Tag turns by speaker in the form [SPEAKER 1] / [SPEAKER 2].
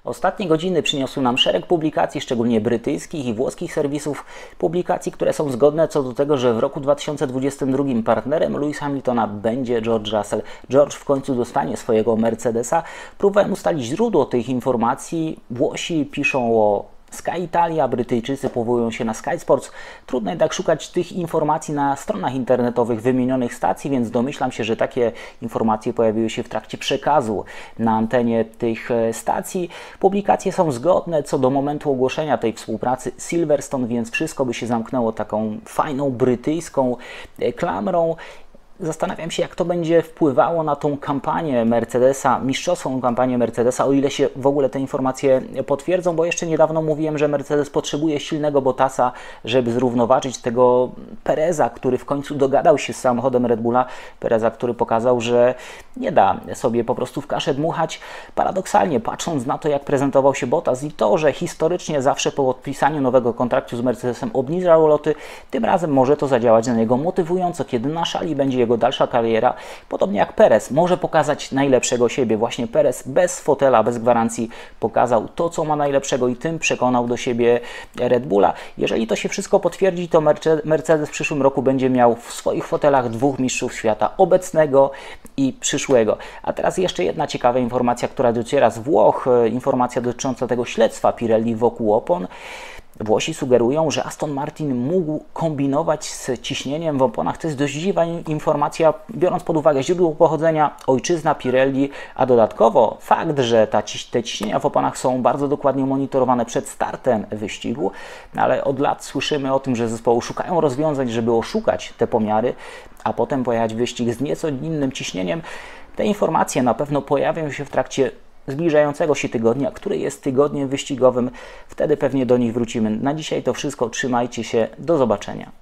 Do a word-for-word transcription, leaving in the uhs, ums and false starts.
[SPEAKER 1] Ostatnie godziny przyniosły nam szereg publikacji, szczególnie brytyjskich i włoskich serwisów, publikacji, które są zgodne co do tego, że w roku dwa tysiące dwudziestym drugim partnerem Lewis Hamiltona będzie George Russell. George w końcu dostanie swojego Mercedesa. Próbowałem ustalić źródło tych informacji. Włosi piszą o Sky Italia, Brytyjczycy powołują się na Sky Sports. Trudno jednak szukać tych informacji na stronach internetowych wymienionych stacji, więc domyślam się, że takie informacje pojawiły się w trakcie przekazu na antenie tych stacji. Publikacje są zgodne co do momentu ogłoszenia tej współpracy Silverstone, więc wszystko by się zamknęło taką fajną brytyjską klamrą. Zastanawiam się, jak to będzie wpływało na tą kampanię Mercedesa, mistrzowską kampanię Mercedesa, o ile się w ogóle te informacje potwierdzą, bo jeszcze niedawno mówiłem, że Mercedes potrzebuje silnego Bottasa, żeby zrównoważyć tego Pereza, który w końcu dogadał się z samochodem Red Bulla. Pereza, który pokazał, że nie da sobie po prostu w kaszę dmuchać. Paradoksalnie, patrząc na to, jak prezentował się Bottas i to, że historycznie zawsze po podpisaniu nowego kontraktu z Mercedesem obniżał loty, tym razem może to zadziałać na niego motywująco, kiedy na szali będzie jego dalsza kariera, podobnie jak Perez, może pokazać najlepszego siebie. Właśnie Perez bez fotela, bez gwarancji pokazał to, co ma najlepszego i tym przekonał do siebie Red Bulla. Jeżeli to się wszystko potwierdzi, to Mercedes w przyszłym roku będzie miał w swoich fotelach dwóch mistrzów świata, obecnego i przyszłego. A teraz jeszcze jedna ciekawa informacja, która dociera z Włoch, informacja dotycząca tego śledztwa Pirelli wokół opon. Włosi sugerują, że Aston Martin mógł kombinować z ciśnieniem w oponach. To jest dość dziwna informacja, biorąc pod uwagę źródło pochodzenia, ojczyzna Pirelli, a dodatkowo fakt, że ta, te ciśnienia w oponach są bardzo dokładnie monitorowane przed startem wyścigu, ale od lat słyszymy o tym, że zespoły szukają rozwiązań, żeby oszukać te pomiary, a potem pojechać wyścig z nieco innym ciśnieniem. Te informacje na pewno pojawią się w trakcie zbliżającego się tygodnia, który jest tygodniem wyścigowym. Wtedy pewnie do nich wrócimy. Na dzisiaj to wszystko. Trzymajcie się. Do zobaczenia.